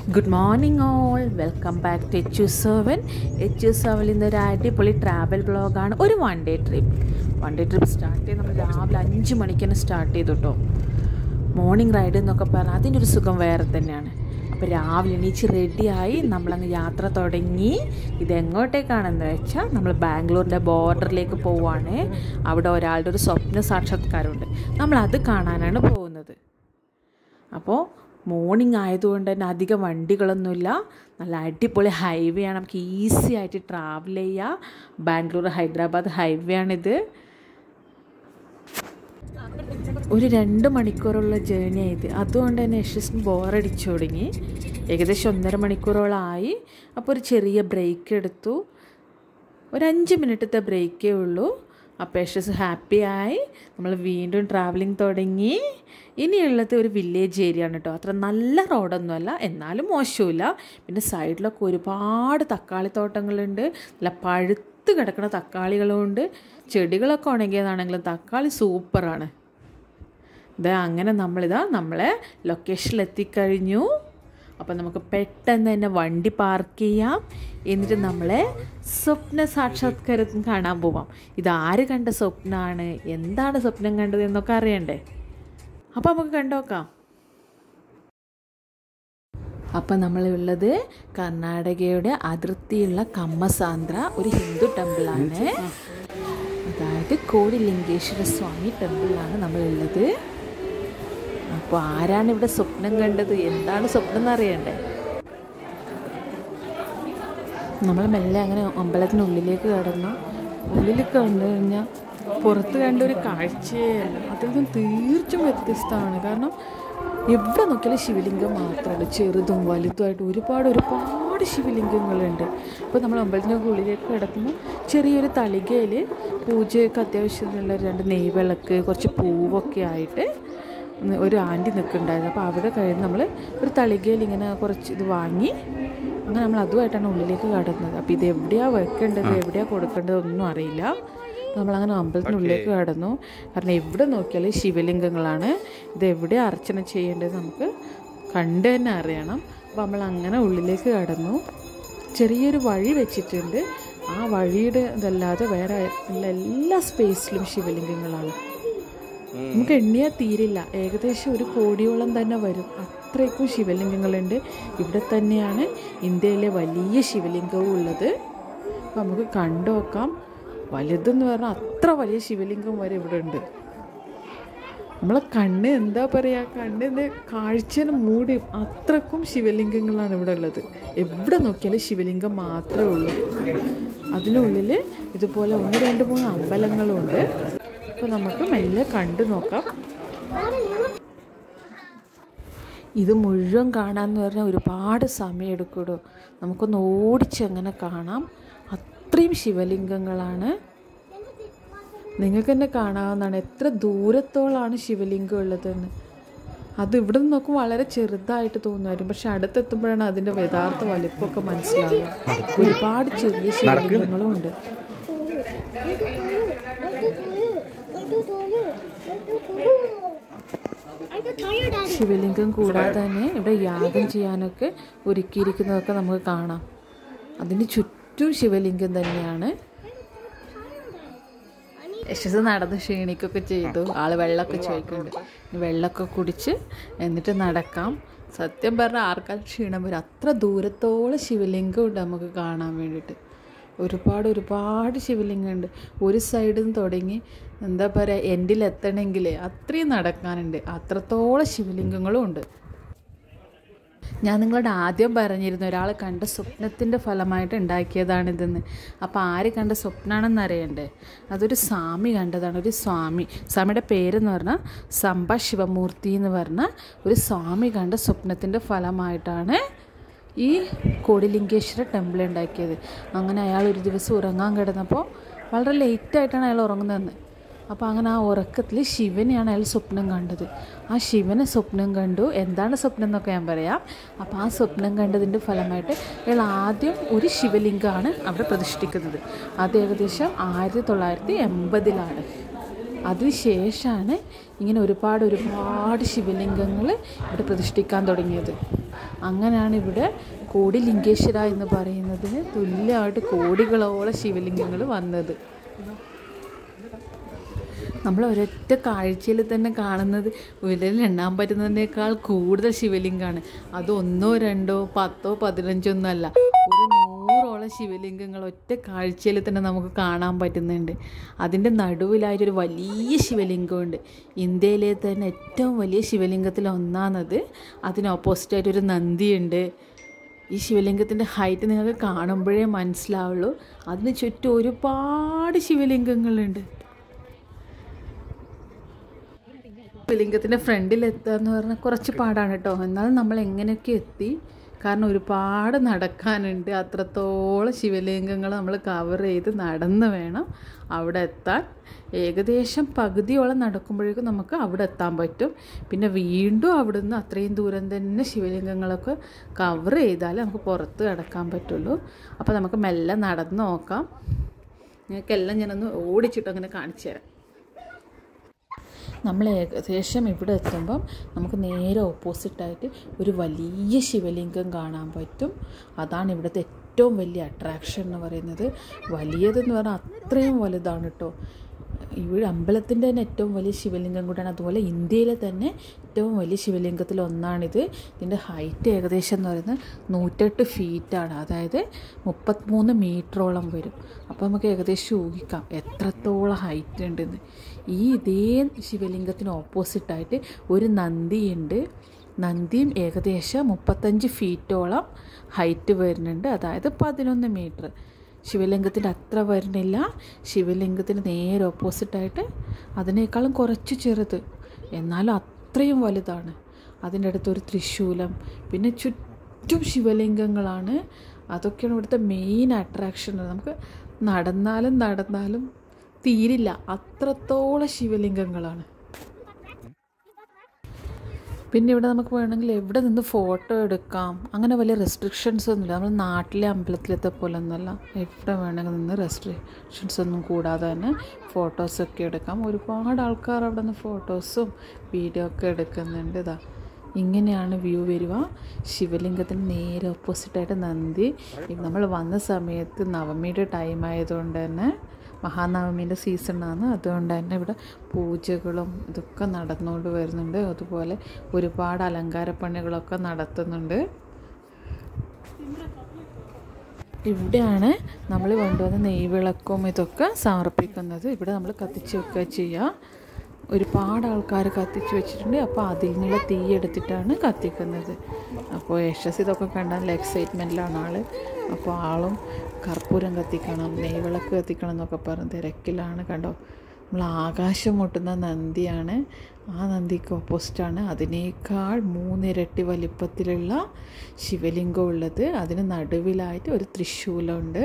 Good morning all, welcome back to HU7. HU7 ഇന്നൊരു അടിപൊളി travel ബ്ലോഗാണ്. ഒരു വൺ ഡേ ട്രിപ്പ് സ്റ്റാർട്ട് ചെയ്ത് നമ്മൾ രാവിലെ 5 മണിക്ക് തന്നെ സ്റ്റാർട്ട് ചെയ്തു കേട്ടോ. മോർണിംഗ് റൈഡ് എന്നൊക്കെ പറഞ്ഞാൽ അതിൻ്റെ ഒരു സുഖം വേറെ തന്നെയാണ്. അപ്പോൾ രാവിലെ എണീച്ച് റെഡിയായി നമ്മളങ്ങ് യാത്ര തുടങ്ങി. ഇതെങ്ങോട്ടേക്കാണെന്ന് വെച്ചാൽ നമ്മൾ ബാംഗ്ലൂരിൻ്റെ ബോർഡറിലേക്ക് പോവുകയാണ്. അവിടെ ഒരാളുടെ ഒരു സ്വപ്ന സാക്ഷാത്കാരമുണ്ട്, നമ്മളത് കാണാനാണ് പോകുന്നത്. അപ്പോൾ മോർണിംഗ് ആയതുകൊണ്ട് തന്നെ അധികം വണ്ടികളൊന്നുമില്ല, നല്ല അടിപൊളി ഹൈവേ ആണ്, നമുക്ക് ഈസി ആയിട്ട് ട്രാവൽ ചെയ്യാം. ബാംഗ്ലൂർ ഹൈദരാബാദ് ഹൈവേ ആണിത്. ഒരു 2 മണിക്കൂറുള്ള ജേർണി ആയത്, അതുകൊണ്ട് തന്നെ യശസ്ന് ബോറടിച്ചു തുടങ്ങി. ഏകദേശം 1.5 മണിക്കൂറോളമായി. അപ്പോൾ ഒരു ചെറിയ ബ്രേക്ക് എടുത്തു, ഒരു 5 മിനിറ്റത്തെ ബ്രേക്കേ ഉള്ളൂ. അപ്പോൾ യശസ് ഹാപ്പിയായി. നമ്മൾ വീണ്ടും ട്രാവലിംഗ് തുടങ്ങി. ഇനിയുള്ളത് ഒരു വില്ലേജ് ഏരിയ ആണ് കേട്ടോ. അത്ര നല്ല റോഡൊന്നുമല്ല, എന്നാലും മോശമില്ല. പിന്നെ സൈഡിലൊക്കെ ഒരുപാട് തക്കാളിത്തോട്ടങ്ങളുണ്ട്, നല്ല പഴുത്ത് കിടക്കുന്ന തക്കാളികളുമുണ്ട്. ചെടികളൊക്കെ ഉണങ്ങിയതാണെങ്കിലും തക്കാളി സൂപ്പറാണ്. അങ്ങനെ നമ്മളെ ലൊക്കേഷനിൽ എത്തിക്കഴിഞ്ഞു. അപ്പോൾ നമുക്ക് പെട്ടെന്ന് തന്നെ വണ്ടി പാർക്ക് ചെയ്യാം. എന്നിട്ട് നമ്മളെ സ്വപ്ന സാക്ഷാത്കാരം കാണാൻ പോവാം. ഇതാര് കണ്ട സ്വപ്നമാണ്, എന്താണ് സ്വപ്നം കണ്ടത് എന്നൊക്കെ അറിയണ്ടേ. അപ്പോൾ നമുക്ക് കണ്ടോക്കാം. അപ്പം നമ്മളുള്ളത് കർണാടകയുടെ അതിർത്തിയുള്ള കമ്മസാന്ദ്ര ഒരു ഹിന്ദു ടെമ്പിളാണ്. അതായത് കോടിലിംഗേശ്വര സ്വാമി ടെമ്പിളാണ് നമ്മളുള്ളത്. അപ്പോൾ ആരാണ് ഇവിടെ സ്വപ്നം കണ്ടത്, എന്താണ് സ്വപ്നം എന്ന് അറിയണ്ടേ. നമ്മൾ മെല്ലെ അങ്ങനെ അമ്പലത്തിനുള്ളിലേക്ക് കടന്നു. ഉള്ളിൽ കണ്ടു കഴിഞ്ഞാൽ പുറത്ത് കണ്ട ഒരു കാഴ്ചയല്ല, അതിൽ നിന്ന് തീർച്ചയായും വ്യത്യസ്തമാണ്. കാരണം എവിടെ നോക്കിയാലും ശിവലിംഗം മാത്രമല്ല, ചെറുതും വലുതുമായിട്ട് ഒരുപാട് ശിവലിംഗങ്ങളുണ്ട്. അപ്പോൾ നമ്മൾ അമ്പലത്തിനൊക്കെ ഉള്ളിലേക്ക് കിടക്കുമ്പോൾ ചെറിയൊരു തളികയിൽ പൂജയ്ക്ക് അത്യാവശ്യമുള്ള 2 നെയ്വിളക്ക്, കുറച്ച് പൂവൊക്കെ ആയിട്ട് ഒരു ആൻറ്റി നിൽക്കുന്നുണ്ടായിരുന്നു. അപ്പോൾ അവിടെ കഴിഞ്ഞ് നമ്മൾ ഒരു തളികയിൽ ഇങ്ങനെ കുറച്ച് ഇത് വാങ്ങി, അങ്ങനെ നമ്മൾ അതുമായിട്ടാണ് ഉള്ളിലേക്ക് കടന്നത്. അപ്പോൾ ഇത് എവിടെയാണ് വെക്കേണ്ടത്, എവിടെയാണ് കൊടുക്കേണ്ടത് ഒന്നും അറിയില്ല. നമ്മളങ്ങനെ അമ്പലത്തിനുള്ളിലേക്ക് കടന്നു. കാരണം എവിടെ നോക്കിയാലും ശിവലിംഗങ്ങളാണ്. ഇത് എവിടെയാണ് അർച്ചന ചെയ്യേണ്ടത് നമുക്ക് കണ്ടു തന്നെ അറിയണം. അപ്പോൾ നമ്മളങ്ങനെ ഉള്ളിലേക്ക് കടന്നു. ചെറിയൊരു വഴി വെച്ചിട്ടുണ്ട്. ആ വഴിയുടെ ഇതല്ലാതെ വേറെ എല്ലാ സ്പേസിലും ശിവലിംഗങ്ങളാണ്. നമുക്ക് എണ്ണിയാൽ തീരില്ല, ഏകദേശം 1 കോടിയോളം തന്നെ വരും. അത്രയ്ക്കും ശിവലിംഗങ്ങളുണ്ട്. ഇവിടെ തന്നെയാണ് ഇന്ത്യയിലെ വലിയ ശിവലിംഗവും ഉള്ളത്. അപ്പോൾ നമുക്ക് കണ്ടു നോക്കാം. വലുതെന്ന് പറഞ്ഞാൽ അത്ര വലിയ ശിവലിംഗം വരെ ഇവിടെ ഉണ്ട്. നമ്മളെ കണ്ണ് എന്താ പറയുക, കണ്ണിൻ്റെ കാഴ്ചന് മൂടി, അത്രക്കും ശിവലിംഗങ്ങളാണ് ഇവിടെ ഉള്ളത്. എവിടെ നോക്കിയാലും ശിവലിംഗം മാത്രമേ ഉള്ളൂ. അതിനുള്ളിൽ ഇതുപോലെ 1, 2, 3 അമ്പലങ്ങളുണ്ട്. അപ്പോൾ നമുക്ക് മെല്ലെ കണ്ടു നോക്കാം. ഇത് മുഴുവൻ കാണാമെന്ന് പറഞ്ഞാൽ ഒരുപാട് സമയം എടുക്കൂടോ. നമുക്കൊന്ന് ഓടിച്ചങ്ങനെ കാണാം. അത്രയും ശിവലിംഗങ്ങളാണ്. നിങ്ങൾക്ക് തന്നെ കാണാവുന്നതാണ് എത്ര ദൂരത്തോളാണ് ശിവലിംഗം ഉള്ളതെന്ന്. അത് ഇവിടെ നിന്ന് നോക്കുമ്പോൾ വളരെ ചെറുതായിട്ട് തോന്നുമായിരുന്നു, പക്ഷെ അടുത്തെത്തുമ്പോഴാണ് അതിൻ്റെ യഥാർത്ഥ വലിപ്പമൊക്കെ മനസ്സിലാവുക. ഒരുപാട് ചെറിയ ശിവലിംഗങ്ങളും ഉണ്ട്. ശിവലിംഗം കൂടാതെ തന്നെ ഇവിടെ യാഗം ചെയ്യാനൊക്കെ ഒരുക്കിയിരിക്കുന്നതൊക്കെ നമുക്ക് കാണാം. അതിന് ചുറ്റും ശിവലിംഗം തന്നെയാണ്. യശസ് നടന്ന് ക്ഷീണിക്കൊക്കെ ചെയ്തു. ആൾ വെള്ളമൊക്കെ ചോദിക്കുന്നുണ്ട്. വെള്ളമൊക്കെ കുടിച്ച് എന്നിട്ട് നടക്കാം. സത്യം പറഞ്ഞാൽ ആർക്കാൽ ക്ഷീണം വരും. അത്ര ദൂരത്തോളം ശിവലിംഗം ഉണ്ട് നമുക്ക് കാണാൻ വേണ്ടിയിട്ട്. ഒരുപാട് ശിവലിംഗമുണ്ട്. ഒരു സൈഡിൽ നിന്ന് തുടങ്ങി എന്താ പറയുക, എൻഡിലെത്തണമെങ്കിൽ അത്രയും നടക്കാനുണ്ട്. അത്രത്തോളം ശിവലിംഗങ്ങളും ഉണ്ട്. ഞാൻ നിങ്ങളോട് ആദ്യം പറഞ്ഞിരുന്നു, ഒരാൾ കണ്ട സ്വപ്നത്തിൻ്റെ ഫലമായിട്ട് ഉണ്ടാക്കിയതാണിതെന്ന്. അപ്പോൾ ആര് കണ്ട സ്വപ്നമാണെന്ന് അറിയണ്ടേ. അതൊരു സ്വാമി കണ്ടതാണ്. ഒരു സ്വാമിയുടെ പേരെന്ന് പറഞ്ഞാൽ സംഭ ശിവമൂർത്തി എന്ന് പറഞ്ഞ ഒരു സ്വാമി കണ്ട സ്വപ്നത്തിൻ്റെ ഫലമായിട്ടാണ് ഈ കോടിലിംഗേശ്വര ടെമ്പിൾ ഉണ്ടാക്കിയത്. അങ്ങനെ അയാൾ ഒരു ദിവസം ഉറങ്ങാൻ കിടന്നപ്പോൾ വളരെ ലേറ്റായിട്ടാണ് അയാൾ ഉറങ്ങുന്നതെന്ന്. അപ്പോൾ അങ്ങനെ ആ ഉറക്കത്തിൽ ശിവനെയാണ് അയാൾ സ്വപ്നം കണ്ടത്. ആ ശിവനെ സ്വപ്നം കണ്ടു. എന്താണ് സ്വപ്നം എന്നൊക്കെ ഞാൻ പറയാം. അപ്പോൾ ആ സ്വപ്നം കണ്ടതിൻ്റെ ഫലമായിട്ട് അയാൾ ആദ്യം ഒരു ശിവലിംഗമാണ് അവിടെ പ്രതിഷ്ഠിക്കുന്നത്. അത് ഏകദേശം 1980-ലാണ്. അതിനുശേഷമാണ് ഇങ്ങനെ ഒരുപാട് ശിവലിംഗങ്ങൾ ഇവിടെ പ്രതിഷ്ഠിക്കാൻ തുടങ്ങിയത്. അങ്ങനെയാണ് ഇവിടെ കോടിലിംഗേശ്വര എന്ന് പറയുന്നതിന് തുല്യമായിട്ട് കോടികളോളം ശിവലിംഗങ്ങൾ വന്നത്. നമ്മൾ ഒരൊറ്റ കാഴ്ചയിൽ തന്നെ കാണുന്നത് വിരലിൽ എണ്ണാൻ പറ്റുന്നതിനേക്കാൾ കൂടുതൽ ശിവലിംഗമാണ്. അത് 1, 2, 10, 15 ഒന്നല്ല, ഒരു 100ഓളം ശിവലിംഗങ്ങൾ ഒറ്റ കാഴ്ചയിൽ തന്നെ നമുക്ക് കാണാൻ പറ്റുന്നുണ്ട്. അതിൻ്റെ നടുവിലായിട്ടൊരു വലിയ ശിവലിംഗമുണ്ട്. ഇന്ത്യയിലെ തന്നെ ഏറ്റവും വലിയ ശിവലിംഗത്തിൽ ഒന്നാണത്. അതിന് ഓപ്പോസിറ്റായിട്ടൊരു നന്ദിയുണ്ട്. ഈ ശിവലിംഗത്തിൻ്റെ ഹൈറ്റ് നിങ്ങൾക്ക് കാണുമ്പോഴേ മനസ്സിലാവുള്ളൂ. അതിന് ചുറ്റും ഒരുപാട് ശിവലിംഗങ്ങളുണ്ട്. ശിവലിംഗത്തിൻ്റെ ഫ്രണ്ടിലെത്തുക എന്ന് പറഞ്ഞാൽ കുറച്ച് പാടാണ് കേട്ടോ. എന്നാലും നമ്മൾ എങ്ങനെയൊക്കെ എത്തി, കാരണം ഒരുപാട് നടക്കാനുണ്ട്. അത്രത്തോളം ശിവലിംഗങ്ങൾ നമ്മൾ കവർ ചെയ്ത് നടന്ന് വേണം അവിടെ എത്താൻ. ഏകദേശം പകുതിയോളം നടക്കുമ്പോഴേക്കും നമുക്ക് അവിടെ എത്താൻ പറ്റും. പിന്നെ വീണ്ടും അവിടുന്ന് അത്രയും ദൂരം തന്നെ ശിവലിംഗങ്ങളൊക്കെ കവർ ചെയ്താലേ നമുക്ക് പുറത്ത് കിടക്കാൻ പറ്റുള്ളൂ. അപ്പോൾ നമുക്ക് മെല്ലെ നടന്ന് നോക്കാം. നിങ്ങൾക്കെല്ലാം ഞാനൊന്ന് ഓടിച്ചിട്ട് അങ്ങനെ കാണിച്ചു തരാം. നമ്മൾ ഏകദേശം ഇവിടെ എത്തുമ്പം നമുക്ക് നേരെ ഓപ്പോസിറ്റായിട്ട് ഒരു വലിയ ശിവലിംഗം കാണാൻ പറ്റും. അതാണ് ഇവിടുത്തെ ഏറ്റവും വലിയ അട്രാക്ഷൻ എന്ന് പറയുന്നത്. വലിയതെന്ന് പറഞ്ഞാൽ അത്രയും വലുതാണ് കേട്ടോ. ഇവിടെ അമ്പലത്തിൻ്റെ തന്നെ ഏറ്റവും വലിയ ശിവലിംഗം കൂടിയാണ്. അതുപോലെ ഇന്ത്യയിലെ തന്നെ ഏറ്റവും വലിയ ശിവലിംഗത്തിൽ ഒന്നാണിത്. ഇതിൻ്റെ ഹൈറ്റ് ഏകദേശം എന്ന് പറയുന്നത് 108 ഫീറ്റാണ്. അതായത് 33 മീറ്ററോളം വരും. അപ്പോൾ നമുക്ക് ഏകദേശം ഊഹിക്കാം എത്രത്തോളം ഹൈറ്റ് ഉണ്ടെന്ന്. ഇതേ ശിവലിംഗത്തിന് ഓപ്പോസിറ്റായിട്ട് ഒരു നന്ദിയുണ്ട്. നന്ദിയും ഏകദേശം 35 ഫീറ്റോളം ഹൈറ്റ് വരുന്നുണ്ട്. അതായത് 11 മീറ്റർ. ശിവലിംഗത്തിൻ്റെ അത്ര വരുന്നില്ല. ശിവലിംഗത്തിന് നേരെ ഓപ്പോസിറ്റായിട്ട് അതിനേക്കാളും കുറച്ച് ചെറുത്, എന്നാലും അത്രയും വലുതാണ്. അതിൻ്റെ അടുത്തൊരു ത്രിശൂലം, പിന്നെ ചുറ്റും ശിവലിംഗങ്ങളാണ്. അതൊക്കെയാണ് ഇവിടുത്തെ മെയിൻ അട്രാക്ഷൻ. നമുക്ക് നടന്നാലും തീരില്ല, അത്രത്തോളം ശിവലിംഗങ്ങളാണ്. പിന്നെ ഇവിടെ നമുക്ക് വേണമെങ്കിൽ എവിടെ നിന്ന് ഫോട്ടോ എടുക്കാം. അങ്ങനെ വലിയ റെസ്ട്രിക്ഷൻസ് ഒന്നുമില്ല. നമ്മൾ നാട്ടിലെ അമ്പലത്തിലത്തെ പോലെ ഒന്നുമല്ല. എവിടെ വേണമെങ്കിൽ നിന്ന് റെസ്ട്രിക്ഷൻസ് ഒന്നും കൂടാതെ തന്നെ ഫോട്ടോസൊക്കെ എടുക്കാം. ഒരുപാട് ആൾക്കാർ അവിടെ നിന്ന് ഫോട്ടോസും വീഡിയോ ഒക്കെ എടുക്കുന്നുണ്ട്. ഇതാ ഇങ്ങനെയാണ് വ്യൂ വരിക. ശിവലിംഗത്തിന് നേരെ ഓപ്പോസിറ്റായിട്ട് നന്ദി. നമ്മൾ വന്ന സമയത്ത് നവമിയുടെ ടൈം ആയതുകൊണ്ട് തന്നെ, മഹാനവമീൻ്റെ സീസണാണ്, അതുകൊണ്ട് തന്നെ ഇവിടെ പൂജകളും ഇതൊക്കെ നടന്നുകൊണ്ട് വരുന്നുണ്ട്. അതുപോലെ ഒരുപാട് അലങ്കാരപ്പണികളൊക്കെ നടത്തുന്നുണ്ട്. ഇവിടെയാണ് നമ്മൾ കൊണ്ടുവന്ന നെയ്വിളക്കും ഇതൊക്കെ സമർപ്പിക്കുന്നത്. ഇവിടെ നമ്മൾ കത്തിച്ച് വെക്കുക ചെയ്യുക. ഒരുപാട് ആൾക്കാർ കത്തിച്ച് വെച്ചിട്ടുണ്ട്. അപ്പോൾ അതിൽ നിന്നുള്ള തീ എടുത്തിട്ടാണ് കത്തിക്കുന്നത്. അപ്പോൾ യശസ് ഇതൊക്കെ കണ്ടാൽ നല്ല എക്സൈറ്റ്മെൻറ്റിലാണ് ആൾ. അപ്പോൾ ആളും കർപ്പൂരം കത്തിക്കണം, നെയ്വിളക്ക് കത്തിക്കണം എന്നൊക്കെ പറഞ്ഞ് തിരക്കിലാണ്. കണ്ടോ, നമ്മൾ ആകാശം മുട്ടുന്ന നന്ദിയാണ്. ആ നന്ദിക്ക് ഓപ്പോസിറ്റാണ് അതിനേക്കാൾ 3 ഇരട്ടി വലിപ്പത്തിലുള്ള ശിവലിംഗം ഉള്ളത്. അതിന് നടുവിലായിട്ട് ഒരു ത്രിശൂലമുണ്ട്.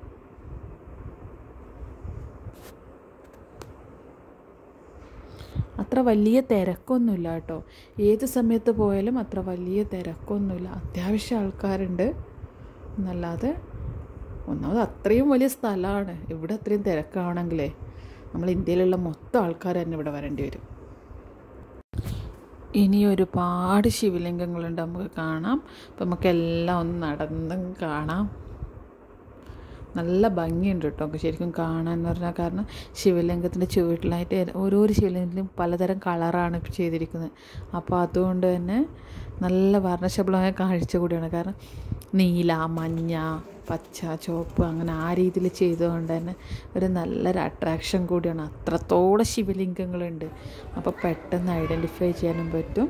അത്ര വലിയ തിരക്കൊന്നുമില്ല കേട്ടോ. ഏത് സമയത്ത് പോയാലും അത്ര വലിയ തിരക്കൊന്നുമില്ല. അത്യാവശ്യം ആൾക്കാരുണ്ട് എന്നല്ലാതെ. ഒന്നാമത് അത്രയും വലിയ സ്ഥലമാണ്. ഇവിടെ അത്രയും തിരക്കാണെങ്കിലേ നമ്മൾ ഇന്ത്യയിലുള്ള മൊത്തം ആൾക്കാർ തന്നെ ഇവിടെ വരേണ്ടി വരും. ഇനി ഒരുപാട് ശിവലിംഗങ്ങളുണ്ട് നമുക്ക് കാണാം. അപ്പം നമുക്കെല്ലാം ഒന്ന് നടന്നും കാണാം. നല്ല ഭംഗിയുണ്ട് കേട്ടോ ശരിക്കും കാണാമെന്ന് പറഞ്ഞാൽ. കാരണം ശിവലിംഗത്തിൻ്റെ ചുവട്ടിലായിട്ട് ഓരോരോ ശിവലിംഗത്തിലും പലതരം കളറാണ് ചെയ്തിരിക്കുന്നത്. അപ്പോൾ അതുകൊണ്ട് തന്നെ നല്ല വർണ്ണശബളമായ കാഴ്ച കൂടിയാണ്. കാരണം നീല, മഞ്ഞ, പച്ച, ചുവപ്പ് അങ്ങനെ ആ രീതിയിൽ ചെയ്തുകൊണ്ട് തന്നെ ഒരു നല്ലൊരു അട്രാക്ഷൻ കൂടിയാണ്. അത്രത്തോളം ശിവലിംഗങ്ങളുണ്ട്. അപ്പോൾ പെട്ടെന്ന് ഐഡൻറ്റിഫൈ ചെയ്യാനും പറ്റും.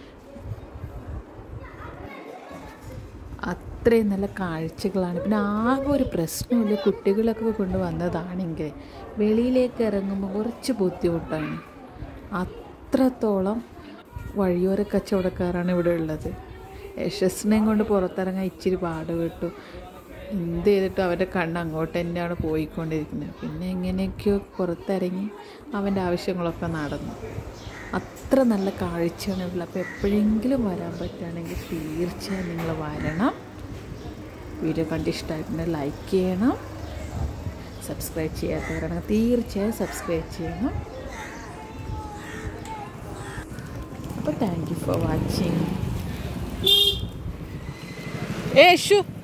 അത്രയും നല്ല കാഴ്ചകളാണ്. പിന്നെ ആകെ ഒരു പ്രശ്നമില്ല, കുട്ടികളൊക്കെ കൊണ്ടുവന്നതാണെങ്കിൽ വെളിയിലേക്ക് ഇറങ്ങുമ്പോൾ കുറച്ച് ബുദ്ധിമുട്ടാണ്. അത്രത്തോളം വഴിയോര കച്ചവടക്കാരാണ് ഇവിടെ ഉള്ളത്. യശസ്സിനെയും കൊണ്ട് പുറത്തിറങ്ങാൻ ഇച്ചിരി പാട് കിട്ടും. എന്ത് ചെയ്തിട്ടും അവൻ്റെ കണ്ണ് അങ്ങോട്ട് തന്നെയാണ് പോയിക്കൊണ്ടിരിക്കുന്നത്. പിന്നെ എങ്ങനെയൊക്കെയോ പുറത്തിറങ്ങി അവൻ്റെ ആവശ്യങ്ങളൊക്കെ നടന്നു. അത്ര നല്ല കാഴ്ചയാണ് ഉള്ളത്. അപ്പോൾ എപ്പോഴെങ്കിലും വരാൻ പറ്റുകയാണെങ്കിൽ തീർച്ചയായും നിങ്ങൾ വരണം. വീഡിയോ കണ്ട് ഇഷ്ടമായിട്ടുണ്ടെങ്കിൽ ലൈക്ക് ചെയ്യണം. സബ്സ്ക്രൈബ് ചെയ്യാത്തവരാണെങ്കിൽ തീർച്ചയായും സബ്സ്ക്രൈബ് ചെയ്യണം. അപ്പോൾ thank you for watching. Yeshu